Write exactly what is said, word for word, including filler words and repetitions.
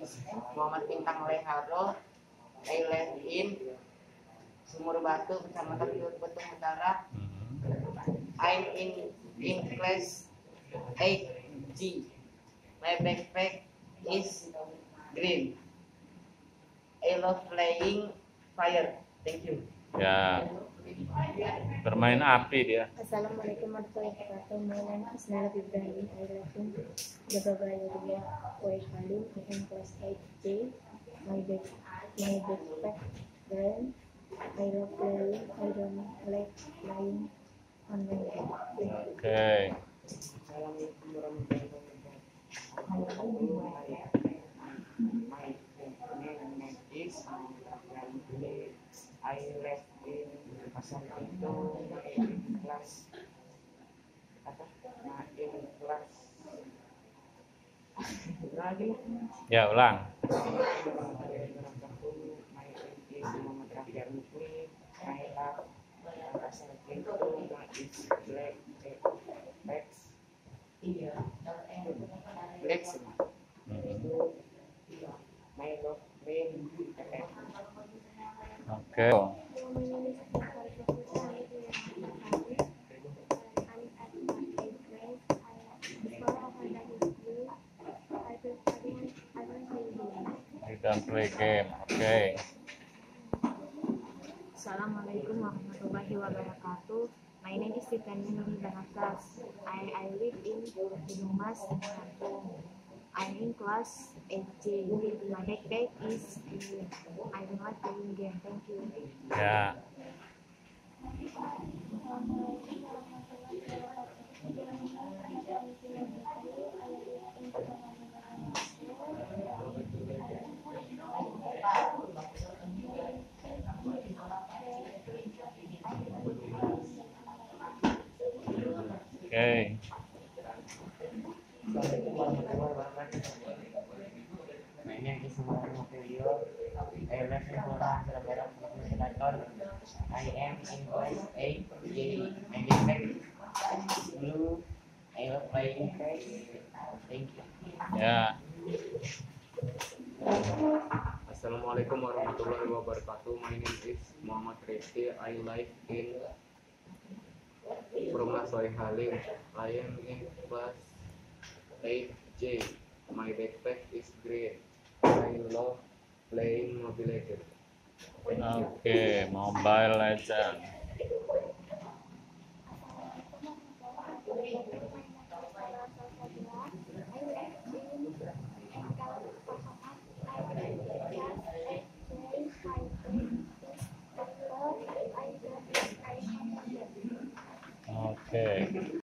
Muhammad Bintang Leharo. I live in Sumur Batu, Kecamatan Betung Utara. I'm in in class eight G. My backpack is green. I love playing fire. Thank you. Ya, bermain api dia. Assalamualaikum warahmatullahi wabarakatuh. My name is Nala Ibrahim. I live in Jababaya, Kuala in class eight J. My back, my backpack green. I love playing. I don't like playing on my bed. Oke. Assalamualaikum warahmatullahi wabarakatuh. My name is I live in Pasar Pintu in kelas apa? Nah, in kelas lagi. Ya, ulang. My name is Muhammad Rafiar Mukmi. I love Pasar Pintu. My is black black. Iya, black semua. My love rain. Oke. We don't play game. Oke. Assalamualaikum warahmatullahi wabarakatuh. My name is Tiffany Nuri Banakas. I, I live in Gunung Mas, Lampung. I'm in class eight J. My backpack is green. I don't like playing game. Thank you. Ya. Oke. Assalamualaikum warahmatullahi wabarakatuh. My name is Muhammad Mukhliyo. I live in Kelurahan Surabaya, Selatan. I am in class eight J. My backpack is blue. I love playing chess. Thank you. Ya. Assalamualaikum warahmatullahi wabarakatuh. My name is Muhammad Rizky. I live in Rumah Soy Halim. I am in class eight J. My backpack is green. I love playing Mobile Legends. Thank you. Oke, Mobile Legend. Oke.